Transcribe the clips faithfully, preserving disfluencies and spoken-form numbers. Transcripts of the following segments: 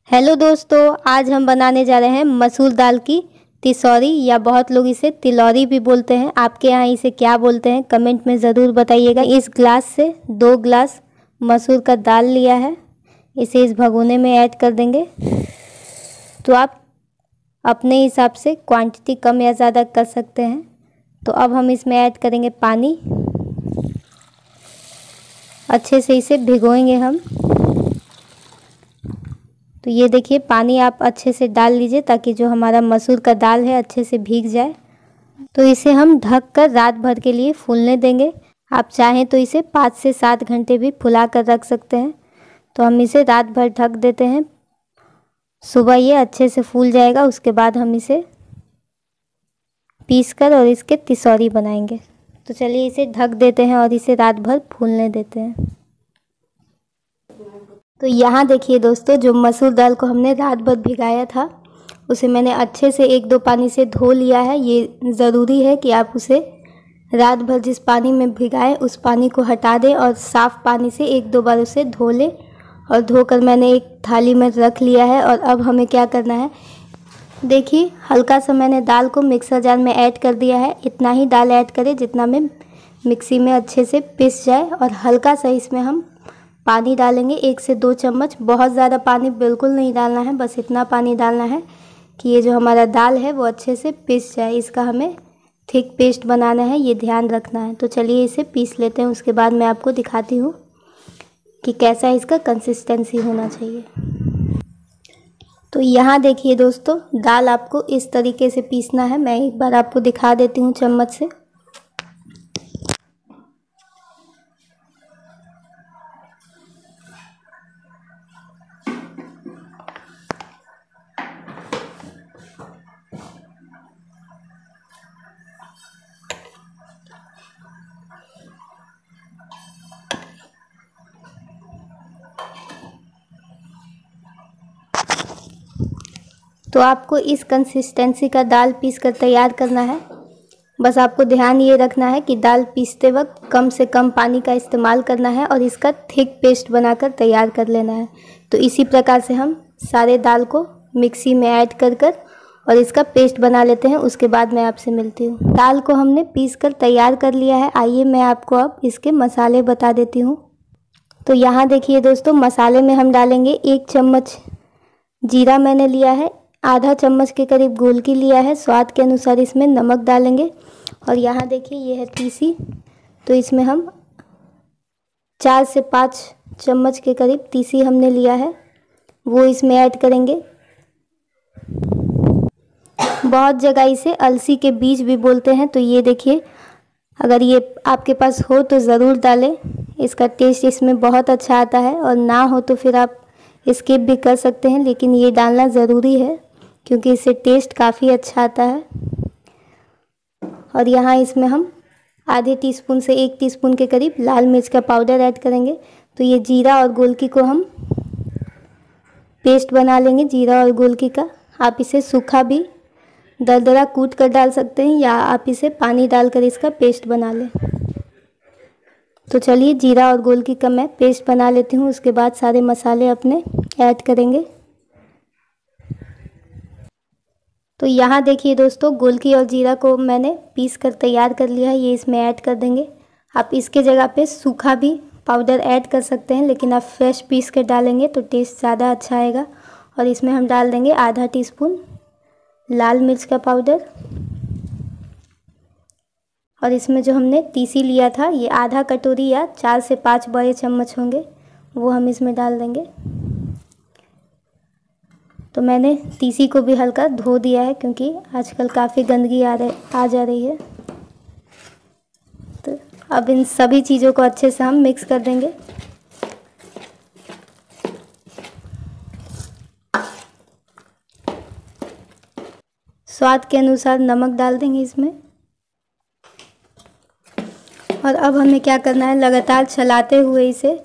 Hello दोस्तों, आज हम बनाने जा रहे हैं मसूर दाल की तिसौरी, या बहुत लोग इसे तिलौरी भी बोलते हैं। आपके यहाँ इसे क्या बोलते हैं कमेंट में ज़रूर बताइएगा। इस ग्लास से दो ग्लास मसूर का दाल लिया है, इसे इस भगोने में ऐड कर देंगे। तो आप अपने हिसाब से क्वांटिटी कम या ज़्यादा कर सकते हैं। तो अब हम इसमें ऐड करेंगे पानी। अच्छे से इसे भिगोएंगे हम। तो ये देखिए, पानी आप अच्छे से डाल लीजिए ताकि जो हमारा मसूर का दाल है अच्छे से भीग जाए। तो इसे हम ढक कर रात भर के लिए फूलने देंगे। आप चाहें तो इसे पाँच से सात घंटे भी फुला कर रख सकते हैं। तो हम इसे रात भर ढक देते हैं। सुबह ये अच्छे से फूल जाएगा, उसके बाद हम इसे पीस कर और इसके तिसौरी बनाएंगे। तो चलिए इसे ढक देते हैं और इसे रात भर फूलने देते हैं। तो यहाँ देखिए दोस्तों, जो मसूर दाल को हमने रात भर भिगाया था उसे मैंने अच्छे से एक दो पानी से धो लिया है। ये ज़रूरी है कि आप उसे रात भर जिस पानी में भिगाएं उस पानी को हटा दें और साफ़ पानी से एक दो बार उसे धो लें। और धोकर मैंने एक थाली में रख लिया है। और अब हमें क्या करना है, देखिए हल्का सा मैंने दाल को मिक्सर जार में ऐड कर दिया है। इतना ही दाल ऐड करें जितना में मिक्सी में अच्छे से पिस जाए। और हल्का सा इसमें हम पानी डालेंगे, एक से दो चम्मच। बहुत ज़्यादा पानी बिल्कुल नहीं डालना है, बस इतना पानी डालना है कि ये जो हमारा दाल है वो अच्छे से पिस जाए। इसका हमें थिक पेस्ट बनाना है, ये ध्यान रखना है। तो चलिए इसे पीस लेते हैं, उसके बाद मैं आपको दिखाती हूँ कि कैसा इसका कंसिस्टेंसी होना चाहिए। तो यहाँ देखिए दोस्तों, दाल आपको इस तरीके से पीसना है। मैं एक बार आपको दिखा देती हूँ चम्मच से। तो आपको इस कंसिस्टेंसी का दाल पीस कर तैयार करना है। बस आपको ध्यान ये रखना है कि दाल पीसते वक्त कम से कम पानी का इस्तेमाल करना है और इसका थिक पेस्ट बनाकर तैयार कर लेना है। तो इसी प्रकार से हम सारे दाल को मिक्सी में ऐड कर कर और इसका पेस्ट बना लेते हैं। उसके बाद मैं आपसे मिलती हूँ। दाल को हमने पीस कर तैयार कर लिया है। आइए मैं आपको अब इसके मसाले बता देती हूँ। तो यहाँ देखिए दोस्तों, मसाले में हम डालेंगे एक चम्मच जीरा मैंने लिया है, आधा चम्मच के करीब गोलकी लिया है, स्वाद के अनुसार इसमें नमक डालेंगे। और यहाँ देखिए ये है तीसी, तो इसमें हम चार से पाँच चम्मच के करीब तीसी हमने लिया है, वो इसमें ऐड करेंगे। बहुत जगह इसे अलसी के बीज भी बोलते हैं। तो ये देखिए, अगर ये आपके पास हो तो ज़रूर डालें, इसका टेस्ट इसमें बहुत अच्छा आता है। और ना हो तो फिर आप स्किप भी कर सकते हैं, लेकिन ये डालना ज़रूरी है क्योंकि इससे टेस्ट काफ़ी अच्छा आता है। और यहाँ इसमें हम आधे टीस्पून से एक टीस्पून के करीब लाल मिर्च का पाउडर ऐड करेंगे। तो ये जीरा और गोलकी को हम पेस्ट बना लेंगे, जीरा और गोलकी का। आप इसे सूखा भी दरदरा कूट कर डाल सकते हैं या आप इसे पानी डालकर इसका पेस्ट बना लें। तो चलिए जीरा और गोलकी का मैं पेस्ट बना लेती हूँ, उसके बाद सारे मसाले अपने ऐड करेंगे। तो यहाँ देखिए दोस्तों, गोलकी और जीरा को मैंने पीस कर तैयार कर लिया है, ये इसमें ऐड कर देंगे। आप इसके जगह पे सूखा भी पाउडर ऐड कर सकते हैं, लेकिन आप फ्रेश पीस कर डालेंगे तो टेस्ट ज़्यादा अच्छा आएगा। और इसमें हम डाल देंगे आधा टीस्पून लाल मिर्च का पाउडर। और इसमें जो हमने तीसी लिया था, ये आधा कटोरी या चार से पाँच बड़े चम्मच होंगे, वो हम इसमें डाल देंगे। तो मैंने तीसी को भी हल्का धो दिया है क्योंकि आजकल काफ़ी गंदगी आ रही आ जा रही है। तो अब इन सभी चीज़ों को अच्छे से हम मिक्स कर देंगे। स्वाद के अनुसार नमक डाल देंगे इसमें। और अब हमें क्या करना है, लगातार चलाते हुए इसे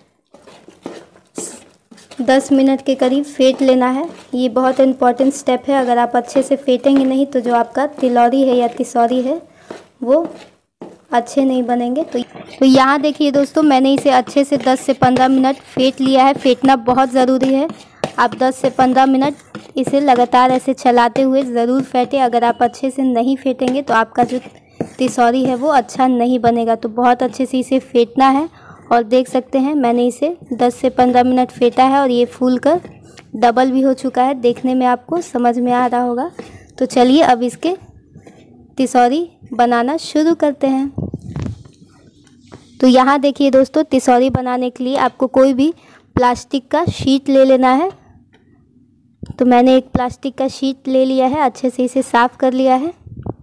दस मिनट के करीब फेंट लेना है। ये बहुत इम्पॉर्टेंट स्टेप है। अगर आप अच्छे से फेंटेंगे नहीं तो जो आपका तिलौरी है या तिसौरी है वो अच्छे नहीं बनेंगे। तो तो यहाँ देखिए दोस्तों, मैंने इसे अच्छे से दस से पंद्रह मिनट फेंट लिया है। फेंटना बहुत ज़रूरी है। आप दस से पंद्रह मिनट इसे लगातार ऐसे चलाते हुए ज़रूर फेंटें। अगर आप अच्छे से नहीं फेंटेंगे तो आपका जो तिसौरी है वो अच्छा नहीं बनेगा। तो बहुत अच्छे से इसे फेंटना है। और देख सकते हैं मैंने इसे दस से पंद्रह मिनट फेंटा है और ये फूल कर डबल भी हो चुका है। देखने में आपको समझ में आ रहा होगा। तो चलिए अब इसके तिसौरी बनाना शुरू करते हैं। तो यहाँ देखिए दोस्तों, तिसौरी बनाने के लिए आपको कोई भी प्लास्टिक का शीट ले लेना है। तो मैंने एक प्लास्टिक का शीट ले लिया है, अच्छे से इसे साफ़ कर लिया है।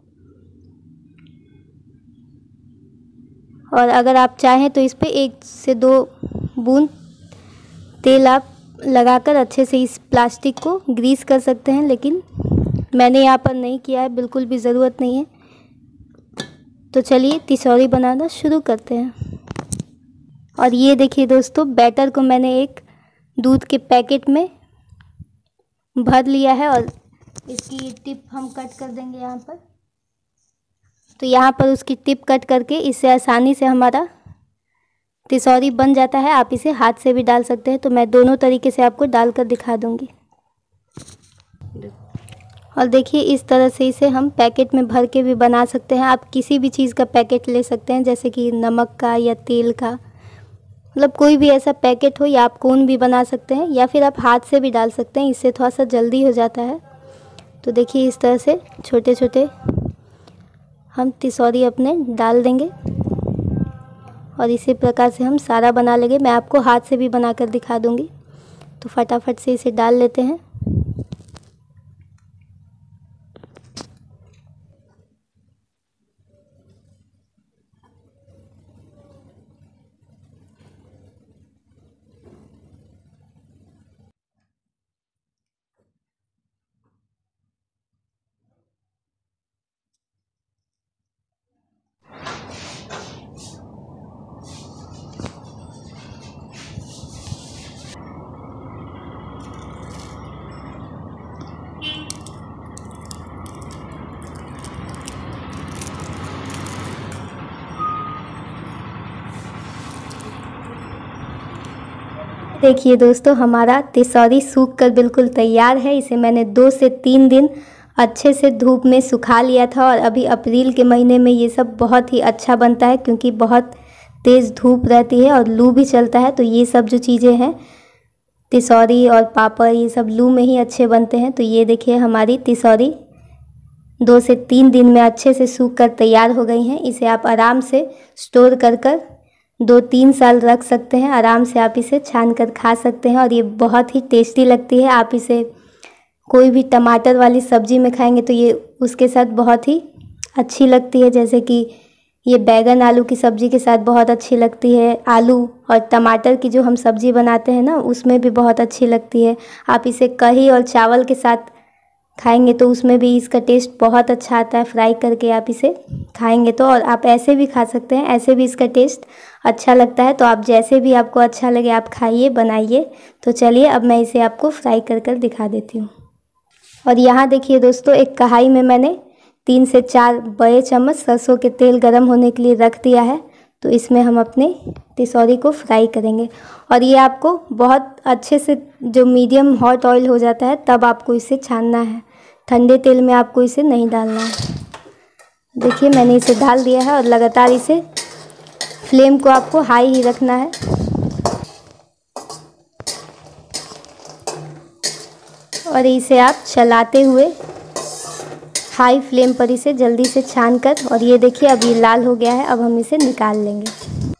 और अगर आप चाहें तो इस पे एक से दो बूंद तेल आप लगाकर अच्छे से इस प्लास्टिक को ग्रीस कर सकते हैं, लेकिन मैंने यहाँ पर नहीं किया है, बिल्कुल भी ज़रूरत नहीं है। तो चलिए तिसौरी बनाना शुरू करते हैं। और ये देखिए दोस्तों, बैटर को मैंने एक दूध के पैकेट में भर लिया है और इसकी टिप हम कट कर देंगे यहाँ पर। तो यहाँ पर उसकी टिप कट करके इससे आसानी से हमारा तिसौरी बन जाता है। आप इसे हाथ से भी डाल सकते हैं। तो मैं दोनों तरीके से आपको डालकर दिखा दूँगी। और देखिए इस तरह से इसे हम पैकेट में भर के भी बना सकते हैं। आप किसी भी चीज़ का पैकेट ले सकते हैं, जैसे कि नमक का या तेल का, मतलब कोई भी ऐसा पैकेट हो, या आप कोन भी बना सकते हैं, या फिर आप हाथ से भी डाल सकते हैं। इससे थोड़ा सा जल्दी हो जाता है। तो देखिए इस तरह से छोटे छोटे हम तिसौरी अपने डाल देंगे और इसी प्रकार से हम सारा बना लेंगे। मैं आपको हाथ से भी बनाकर दिखा दूँगी। तो फटाफट से इसे डाल लेते हैं। देखिए दोस्तों, हमारा तिसौरी सूख कर बिल्कुल तैयार है। इसे मैंने दो से तीन दिन अच्छे से धूप में सुखा लिया था और अभी अप्रैल के महीने में ये सब बहुत ही अच्छा बनता है, क्योंकि बहुत तेज़ धूप रहती है और लू भी चलता है। तो ये सब जो चीज़ें हैं, तिसौरी और पापड़, ये सब लू में ही अच्छे बनते हैं। तो ये देखिए हमारी तिसौरी दो से तीन दिन में अच्छे से सूख कर तैयार हो गई हैं। इसे आप आराम से स्टोर कर कर दो तीन साल रख सकते हैं। आराम से आप इसे छान कर खा सकते हैं और ये बहुत ही टेस्टी लगती है। आप इसे कोई भी टमाटर वाली सब्ज़ी में खाएंगे तो ये उसके साथ बहुत ही अच्छी लगती है। जैसे कि ये बैगन आलू की सब्ज़ी के साथ बहुत अच्छी लगती है। आलू और टमाटर की जो हम सब्ज़ी बनाते हैं ना, उसमें भी बहुत अच्छी लगती है। आप इसे कढ़ी और चावल के साथ खाएंगे तो उसमें भी इसका टेस्ट बहुत अच्छा आता है। फ्राई करके आप इसे खाएंगे तो, और आप ऐसे भी खा सकते हैं, ऐसे भी इसका टेस्ट अच्छा लगता है। तो आप जैसे भी आपको अच्छा लगे आप खाइए, बनाइए। तो चलिए अब मैं इसे आपको फ्राई कर कर दिखा देती हूँ। और यहाँ देखिए दोस्तों, एक कढ़ाई में मैंने तीन से चार बड़े चम्मच सरसों के तेल गरम होने के लिए रख दिया है। तो इसमें हम अपने तिसौरी को फ्राई करेंगे। और ये आपको बहुत अच्छे से, जो मीडियम हॉट ऑयल हो जाता है तब आपको इसे छानना है। ठंडे तेल में आपको इसे नहीं डालना है। देखिए मैंने इसे डाल दिया है और लगातार इसे फ्लेम को आपको हाई ही रखना है। और इसे आप चलाते हुए हाई फ्लेम पर इसे जल्दी से छान कर, और ये देखिए अब ये लाल हो गया है। अब हम इसे निकाल लेंगे।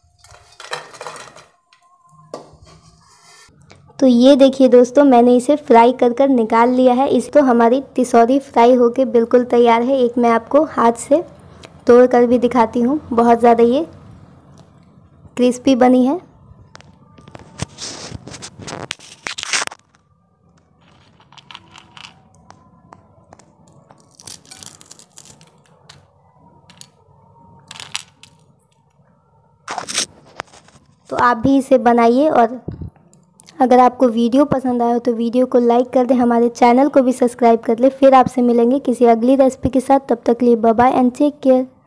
तो ये देखिए दोस्तों, मैंने इसे फ्राई कर कर निकाल लिया है। इस तो हमारी तिसौरी फ्राई होके बिल्कुल तैयार है। एक मैं आपको हाथ से तोड़ कर भी दिखाती हूँ। बहुत ज़्यादा ये क्रिस्पी बनी है। तो आप भी इसे बनाइए। और अगर आपको वीडियो पसंद आया हो तो वीडियो को लाइक कर दें, हमारे चैनल को भी सब्सक्राइब कर लें। फिर आपसे मिलेंगे किसी अगली रेसिपी के साथ। तब तक के लिए bye bye and take care.